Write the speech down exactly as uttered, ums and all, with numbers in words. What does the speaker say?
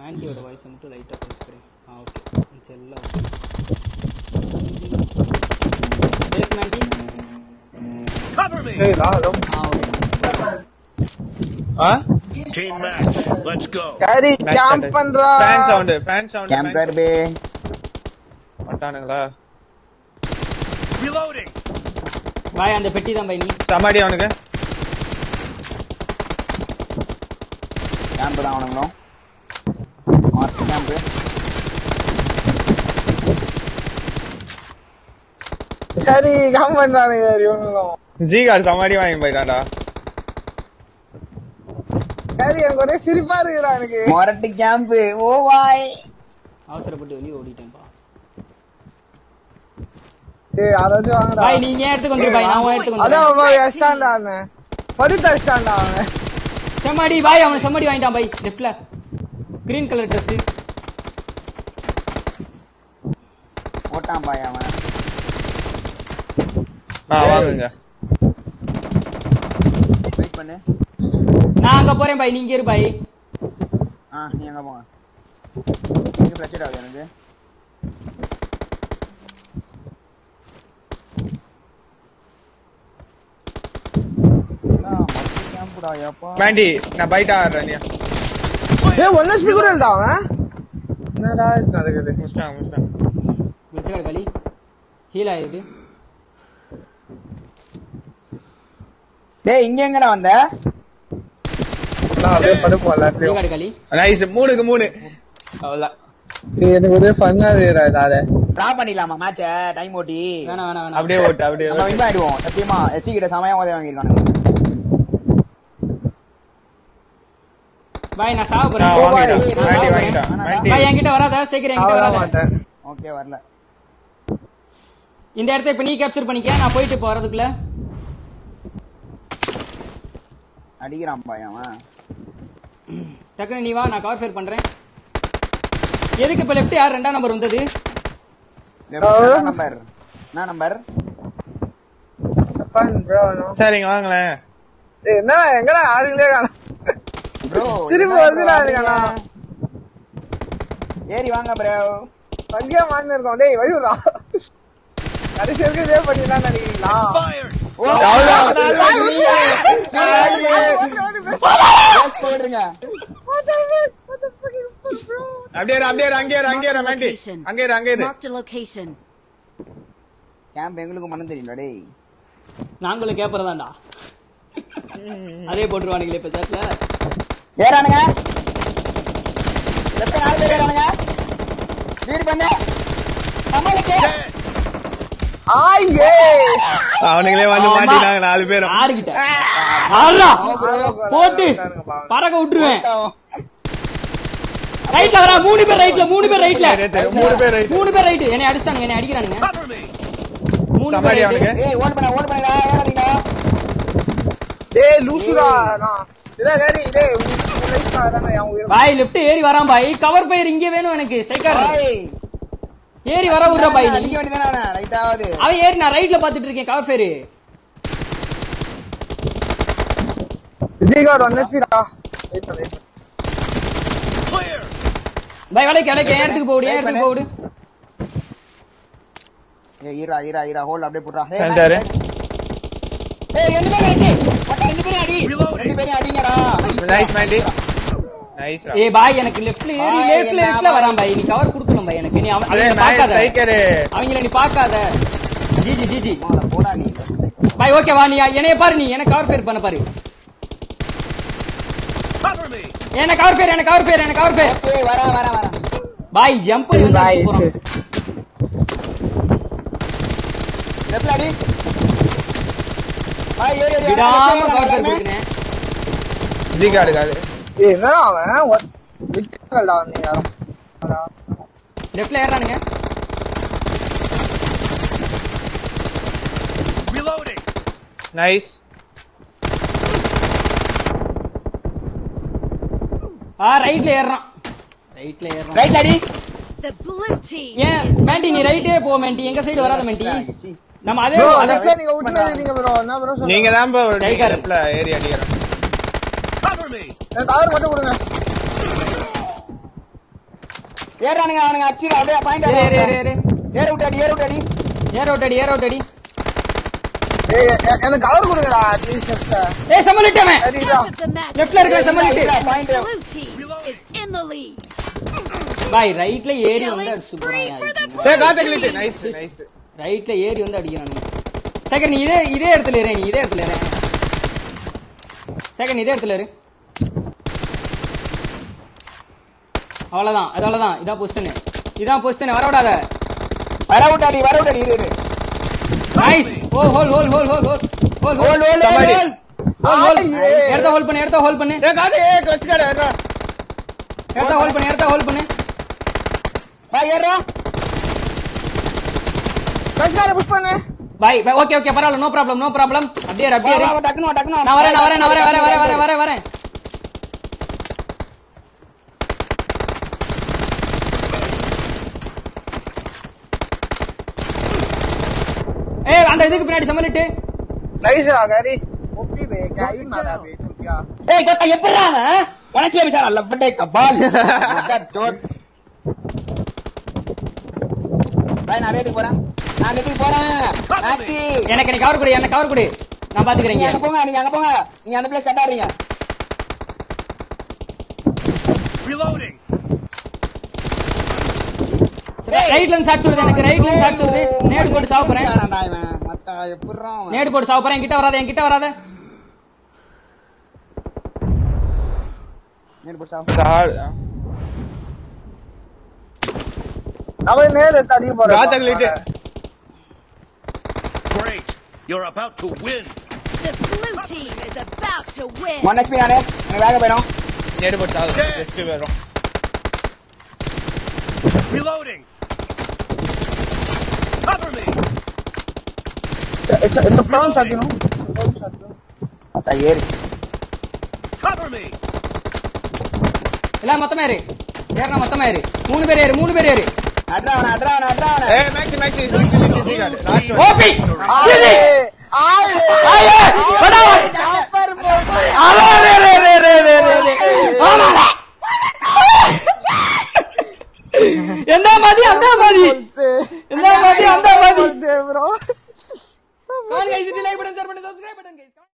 ஆன்டியோட voice மட்டும் லைட்டா குறைக்கிறேன். ஆ ஓகே. செல்ல பேஸ் ஆன்டி Cover me. Hey, la, la. ஆ ஓகே. ஆ Team match. Let's go. Carry camp பண்றா. Fan sound fan sound camp कर बे மட்டானுங்களா Reloading. பாய் அந்த பெட்டி தான் பாய் நீ. சமாடி அவனுக்கு கேம்ப் தான் அவனுங்களோ மார்க் கேம்ப் சரி camp பண்றானுங்க இவனுங்க. ஜி கார்டு சமாடி வாங்கி போயிட்டான்டா. சரி எனக்கு ஒரே சிரிப்பா இருக்குடா எனக்கு. மொரட்டு கேம்ப் ஓ வாய் அவசரப்பட்டு வெளிய ஓடிட்டேன்பா. ஏய் அதாவது வாங்கடா. பாய் நீங்க எடுத்துக்கு வந்து பாய் நான் எடுத்துக்கு வந்து. அதான் பாய் ஸ்டாண்ட் ஆனே. படுத்த ஸ்டாண்ட் ஆனே. செம்மடி பாய் அவன் செம்மடி வாங்கிட்டான் பாய் லெஃப்ட்ல. Green colour Dress. ஓட்டான் பாய் அவன். ஆ வாங்குங்க. வெயிட் பண்ணு. நான் அங்க போறேன் பாய் நீங்க இரு பாய். ஆ நீ எங்க போங்க. நீங்க பிரச்சனை ஆகுது எனக்கு. நான் மொரட்டு கேம்ப்டா யப்பா. மாண்டி நான் பைட்டா ஆடுறேன் நீ. ஏய் ஒன் எச் பி கூட இல்லடா அவன். என்னடா இது நடக்குது? முஸ்டாங் முஸ்டாங் வெச்சகட களி ஹீல் ஆயிடுது. டேய் இங்க எங்கடா வந்த? நான் அப்படியே படுப்போம் எல்லாத்தையும். வெச்சகட களி நைஸ் மூணுக்கு மூணு அவ்வளவுதான். ஏய் எனக்கு ஒரே ஃபன்னா இருக்குடா இதால. டிரா பண்ணிடலாமா மேட்ச டைம் ஓட்டி? வேணாம் வேணாம் வேணாம். அப்படியே ஓட்டு அப்படியே நம்ம ஓட்டு. வின் ஆயிடுவோம் சத்தியமா. எஸ்சி கிட்ட சமயம் உதவி வாங்கிருக்கானுங்க. பாய் நான் சாவ போறேன். நான் பாய் வாங்கிட்டேன் மாண்டி வாங்கிட்டான் மாண்டி. என்கிட்ட வராத ஸ்டேக்கர் என்கிட்ட அவள வராத. மாட்டேன். ஓகே வரல. இந்த இடத்தை இப்ப நீ கேப்சர் பண்ணிக்க நான் போயிட்டு போறதுக்குள்ள. அடிக்கிறான் பாய் அவன். டக்குனு நீ வா நான் கவர் ஃபயர் பண்றேன். எதுக்கு இப்ப லெஃப்ட் யார் ரெண்டாம் நம்பர் வந்தது? நம்பர் என்ன நம்பர்? Fun bro no. சரிங்க வாங்களேன். ஏய் என்ன எங்கடா ஆளுங்களே காணோம். ப்ரோ திரும்ப வருதுடா இருக்கானா. ஏறி வாங்க ப்ரோ. பங்கியா மாங்க இருக்கோம். டேய் வழிவுடா. கடைசி வரைக்கும் இதே பண்ணிடலாம் நினைக்கிறீங்களா? Fired. ஓ போடுங்க. அப்படியே இரு, அப்படியே இரு, அங்கே இரு, அங்கே இரு, மாண்டி அங்கே இரு, அங்கே இரு. Marked a location. கேம்ப் எங்களுக்கு மனம் தெரியல டேய். நாங்களும் கேப்பறதாண்டா. அதே போட்டுருவானுங்களே இப்ப சாட்ல. ஏறானுங்க. லெஃப்ட் நாலு பேர் ஏறானுங்க. லீட் பண்ணு. சமாளிக்க. ஆயே அவனுங்களே வந்து மாட்டினாங்க நாலு பேரும். யாருகிட்ட? ஆறா போட்டு பறக்க விட்டுருவேன். ரைட்ல வரா மூணு பேர் ரைட்ல மூணு பேர் ரைட்ல மூணு பேர் ரைட். மூணு பேர் ரைட். என்னை அடிச்சாங்க என்னை அடிக்கிறானுங்க. Cover me. மூணு பேர் சமாடி ரைட். அவனுக்கு. ஏய் ஓன் பண்ண ஓன் பண்ணடா ஏறாதீங்க. டேய் லூசுடா நான். டேய் டேய் டேய் உன் லைஃப் ஆறானே அவன் உயிர். பாய் லெஃப்ட் ஏறி வரான் பாய். கவர் ஃபயர் இங்க வேணும் எனக்கு. சைக்கார் ஏய் ஏறி வர விடுற பாய் நீ. அடிக்க வேண்டியதானே அவன ரைட் ஆவது. அவன் ஏறி நான் ரைட்ல பாத்துட்டு இருக்கேன் கவர் ஃபயர். விஜய் கார் ஒன் எச் பி டா. வெயிட் பண்ணு. Clear. பாய் வளைக்க வளைக்க ஏன் இடத்துக்கு போடு ஏன் இடத்துக்கு போடு. ஏய் ஈரா ஈரா ஈரா ஹோல்ட் அப்படியே புட்றா. சென்டர். ஏய் ரெண்டு பேரும் அடி. மொத்த ரெண்டு பேரும் அடி. ரெண்டு பேரும் அடிங்கடா. நைஸ் மாண்டி. நைஸ். ஏய் பாய் எனக்கு லெஃப்ட்ல ஏறி லெஃப்ட்ல லெஃப்ட்ல வரான் பாய். நீ கவர் கொடுக்கணும் பாய் எனக்கு. நீ அவன் அவங்கள பாக்காத. ஸ்ட்ரைக்கர். அவங்கள நீ பாக்காத. GG GG. போடா போடா நீ. பாய் ஓகே வா நீ என்னைய பாரு நீ எனக்கு கவர் ஃபயர் பண்ண பாரு. Cover me. எனக்கு கவர் ஃபயர் எனக்கு கவர் ஃபயர் எனக்கு கவர் ஃபயர். ஏய் வரா வரா வரா. பாய் ஜம்ப் பண்ணி வந்து பாய் போறோம். லெஃப்ட் அடி. பாய் ஏறி ஏறி. விடாம கவர் ஃபயர் கொடுக்கறேன். ஜி கார்டு காது. ஏய் என்ன அவன் விட்டுடா நீ யாரும். அடா லெஃப்ட்ல ஏறானுங்க. Reloading. நைஸ். ஆ ரைட்ல ஏறான். ரைட்ல ஏறான். ரைட் அடி. The blue team. ஏன் மேண்டி நீ ரைட்டே போ மேண்டி. எங்க சைடு வராத மேண்டி. நம்ம அதே ப்ரோ அதே லெஃப்ட்ல நீங்க விட்டுறீங்க ப்ரோ. என்ன ப்ரோ சொல்லுங்க. நீங்க தான் ப்ரோ டைகர். லெஃப்ட்ல ஏறி அடிக்கறோம். Cover me. எனக்கு கவர் மட்டும் கொடுங்க. ஏறானுங்க அவனுங்க அடிச்சு அப்படியே பாயிண்ட் ஏறு ஏறு ஏறு ஏறு ஏற விட்டாடி ஏற விட்டாடி ஏர் அவுட் அடி ஏர் அவுட் அடி ஏய் எ- எனக்கு கவர் கொடுங்கடா அட்லீஸ்ட் லெஃப்ட்ல ஏய் சமலிட்டவன் சரிடா Half of the match. லெஃப்ட்ல இருக்க சமலிட்டு point Blue team is in the lead. பாய் ரைட்ல ஏறி வந்து Killing அடிச்சு spree for the போறான் ஏய் blue காத்தகிலிட்டு team. நைஸ் நைஸ் ரைட்ல ஏறி வந்து அடிக்கிறானுங்க சேகர் நீ இதே இதே இடத்துல இரு நீ இதே இடத்துல இரு சேகர் நீ இதே இடத்துல இரு அவ்வளவுதான் அது அவ்வளவுதான் இதான் பொசிஷன் இதான் பொசிஷன் வர விடாத வர விட்டாடி வர விட்டாடி இரு இரு நைஸ் ஓ hold hold hold hold hold hold hold hold kabaddi. Hold hold hold எடுத்த ஹோல் பண்ணு எடுத்த ஹோல் பண்ணு ஏய் காத்து ஏய் கிளட்ச் கார்டு ஏறா எடுத்த ஹோல் பண்ணு எடுத்த ஹோல் பண்ணு வா ஏறா கஷ்டார புஷ் பண்ணு பாய் பாய் ஓகே ஓகே பரவாயில்ல நோ ப்ராப்ளம் நோ ப்ராப்ளம் அப்படியே இரு, அப்படியே இரு. வா டக்குனு வா, டக்குனு வா. நான் வரேன் நான் வரேன் நான் வரேன் வரேன் வரேன் வரேன் வரேன் வரேன் ஏய் அந்த இதுக்கு பின்னாடி சமலிட்டு நைஸ்டா கேரி ஓபி பே क्या ही मारा बे तुम क्या ஏய் கோத்தா எப்படிடா அவன் உனக்கே விசாரம் லப்படே கபால் ஜோத் பாய் நான் ரேடிக்கு போறேன் நான் ரேடிக்கு போறேன் ஆச்சி எனக்கு நீ கவர் கொடு எனக்கு கவர் கொடு நான் பாத்துக்கிறேன் நீங்க இங்க. அங்க போங்க நீங்க அங்க போங்க நீங்க அந்த பிளேஸ் கட்டாறீங்க Reloading. ரைட்ல இருந்து ஷாட் சுடுது எனக்கு ரைட்ல இருந்து ஷாட் சுடுது நேடு போட்டு சாவ போறேன் யாராடா இவன் மத்த எப்படிடா அவன் நேடு போட்டு சாவ போறேன் என்கிட்ட வராத என்கிட்ட வராத நேர் போச்சா அவன் நேரே தடி போற காத்தகிலிட்டு Great. You're about to win. The blue team is about to win. One HP நானே எனக்கு வேக போயிடும் நேடு போட்டு ஜஸ்ட் வரும் Reloading. Cover me. it's a, it's a prawn shot you know அத்தா ஏறு Cover me. எல்லாம் மொத்தமா ஏறு ஏறனா மொத்தமா ஏறு மூணு பேர் ஏறு மூணு பேர் ஏறு அட்ரா அவன அட்ரா அவன அட்ரா அவன ஏய் மேக்ஸி மேக்ஸி சிசி கார்டு லாஸ்ட் ஓபி आए आए ஆயே படா ऊपर बोल அரே ரே ரே ரே ரே ரே ரே ஆமாடா என்ன மாதிரி அந்த மாதிரி என்ன மாதிரி அந்த மாதிரி बोलते ब्रो கால் கைஸ் லைக் பட்டன் ஷேர் பண்ணுங்க சப்ஸ்கிரைப் பண்ணுங்க